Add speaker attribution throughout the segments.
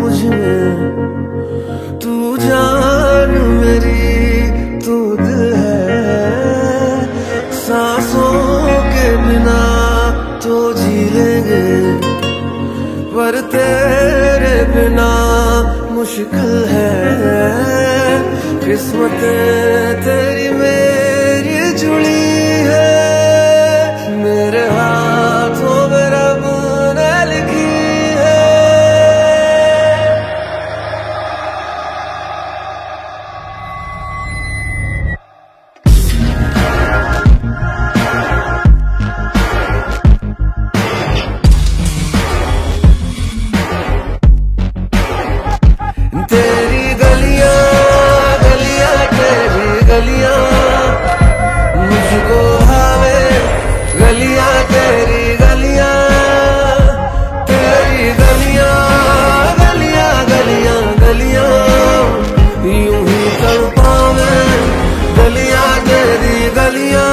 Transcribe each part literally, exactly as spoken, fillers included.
Speaker 1: मुझ में, तू जान मेरी तू दिल है, सांसों के बिना तो जी लेंगे, पर तेरे बिना मुश्किल है। किस्मत तेरी मेरी जुड़ी है, मेरे हाथों में रब ने लिखी है। तेरी गलियां गलियां तेरी गलियां मुझको भावे, गलियां तेरी गलियां, तेरी गलियां गलियां गलियां गलियां यूं ही तड़पावे, गलियां तेरी गलियां।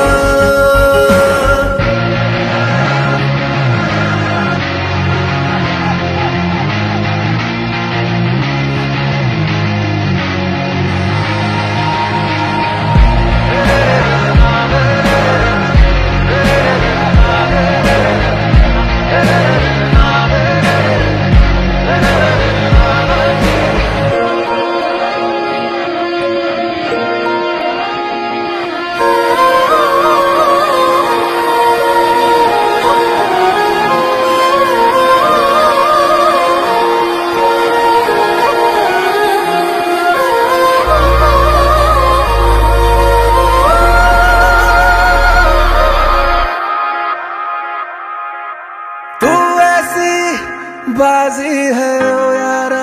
Speaker 1: बाजी है ओ यारा,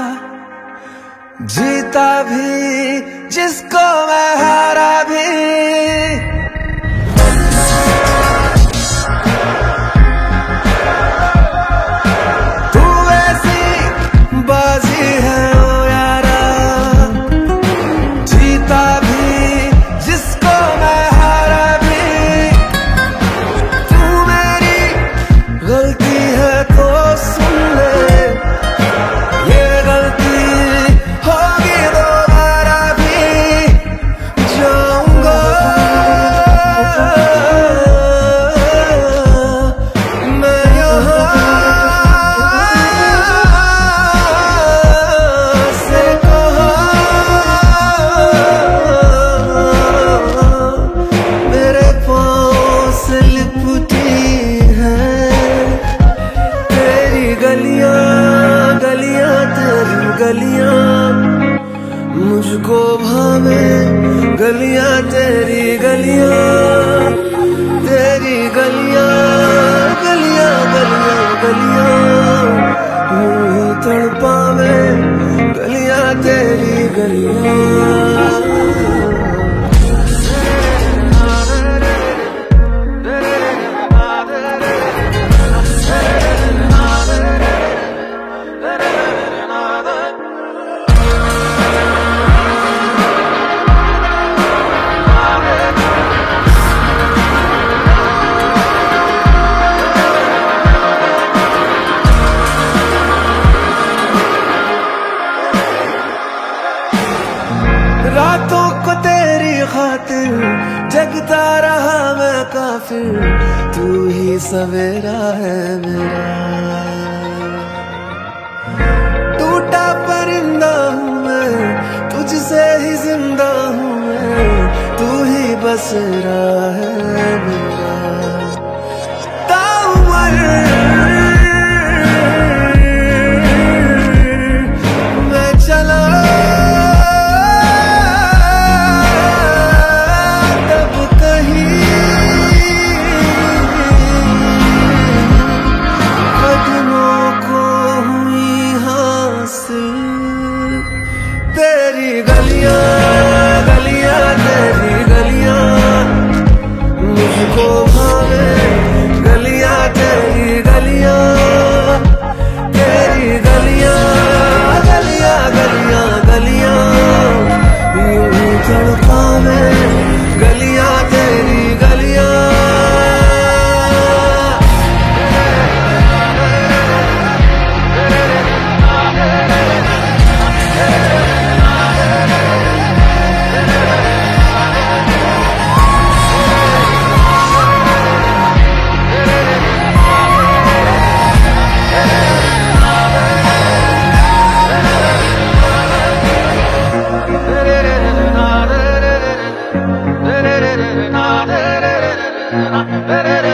Speaker 1: जीता भी जिसको मैं हारा भी, तू ऐसी बाजी है ओ यारा, जीता भी जिसको मैं हारा भी, तू मेरी गलती है तो सुन ले, ये गलती होगी दोबारा भी जाऊंगा मैं यहाँ से कहाँ, मेरे पाँव से लिपटी है तेरी गलियां गलियां तेरी गलियां मुझको भावे, गलियां तेरी गलियां, तेरी गलियां गलियां गलियां गलियां यूं ही तड़पावे, गलियां तेरी गलियां। रातों को तेरी खातिर जगता रहा मैं काफिर, तू ही सवेरा है मेरा, टूटा परिंदा हूँ मैं, तुझसे ही जिंदा हूँ मैं, तू ही बसेरा है मेरा। ताउम्र मैं चला तेरी गलियां गलियां तेरी गलियां मुझको भावे, गलियां तेरी गलियां, तेरी गलियां गलियां गलियां गलियां यूं ही तड़पावे, गलियां तेरी गलियां। da da da da